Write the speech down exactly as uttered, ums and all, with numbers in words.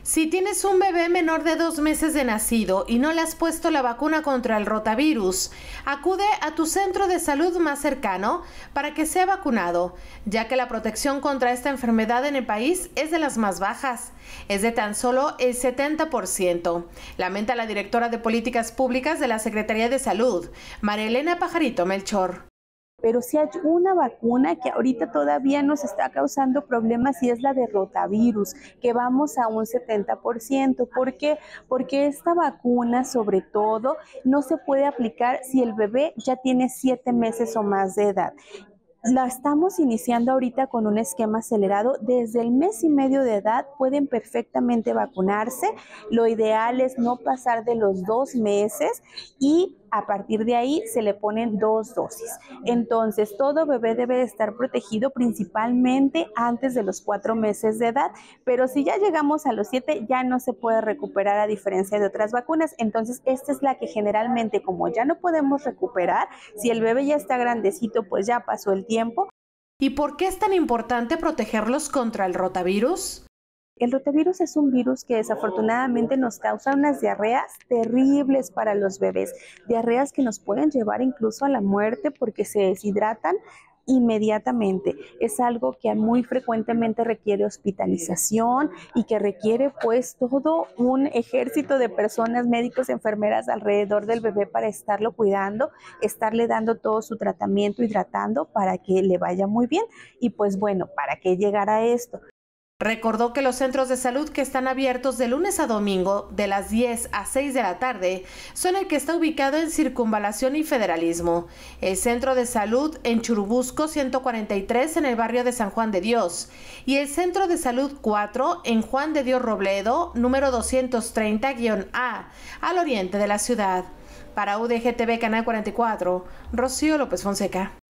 Si tienes un bebé menor de dos meses de nacido y no le has puesto la vacuna contra el rotavirus, acude a tu centro de salud más cercano para que sea vacunado, ya que la protección contra esta enfermedad en el país es de las más bajas, es de tan solo el setenta por ciento, lamenta la directora de Políticas Públicas de la Secretaría de Salud, María Elena Pajarito Melchor. Pero sí hay una vacuna que ahorita todavía nos está causando problemas y es la de rotavirus, que vamos a un setenta por ciento. ¿Por qué? Porque esta vacuna, sobre todo, no se puede aplicar si el bebé ya tiene siete meses o más de edad. La estamos iniciando ahorita con un esquema acelerado. Desde el mes y medio de edad pueden perfectamente vacunarse. Lo ideal es no pasar de los dos meses y a partir de ahí se le ponen dos dosis. Entonces, todo bebé debe estar protegido principalmente antes de los cuatro meses de edad, pero si ya llegamos a los siete, ya no se puede recuperar a diferencia de otras vacunas. Entonces, esta es la que generalmente, como ya no podemos recuperar, si el bebé ya está grandecito, pues ya pasó el tiempo. ¿Y por qué es tan importante protegerlos contra el rotavirus? El rotavirus es un virus que desafortunadamente nos causa unas diarreas terribles para los bebés, diarreas que nos pueden llevar incluso a la muerte porque se deshidratan inmediatamente. Es algo que muy frecuentemente requiere hospitalización y que requiere pues todo un ejército de personas, médicos, enfermeras alrededor del bebé para estarlo cuidando, estarle dando todo su tratamiento, hidratando para que le vaya muy bien. Y pues bueno, ¿para qué llegar a esto? Recordó que los centros de salud que están abiertos de lunes a domingo de las diez a seis de la tarde son el que está ubicado en Circunvalación y Federalismo, el Centro de Salud en Churubusco ciento cuarenta y tres en el barrio de San Juan de Dios y el Centro de Salud cuatro en Juan de Dios Robledo, número doscientos treinta A, al oriente de la ciudad. Para U D G T V Canal cuarenta y cuatro, Rocío López Fonseca.